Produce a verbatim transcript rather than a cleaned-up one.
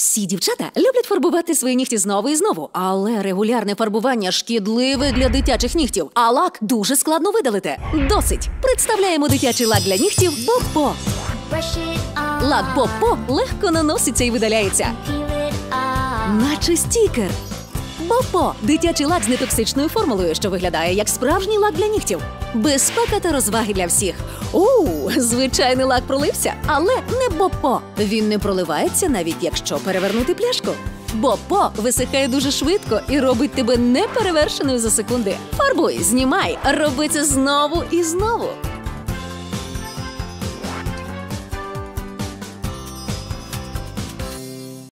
Всі дівчата люблять фарбувати свої нігті знову і знову, але регулярне фарбування шкідливе для дитячих нігтів, а лак дуже складно видалити. Досить! Представляємо дитячий лак для нігтів Боб-По. Лак Боб-По легко наноситься і видаляється, наче стікер. Боб-По – дитячий лак з нетоксичною формулою, що виглядає як справжній лак для нігтів. Безпека та розваги для всіх. Оу, звичайний лак пролився, але не Боб-По. Він не проливається, навіть якщо перевернути пляшку. Боб-По висихає дуже швидко і робить тебе неперевершеною за секунди. Фарбуй, знімай, роби це знову і знову.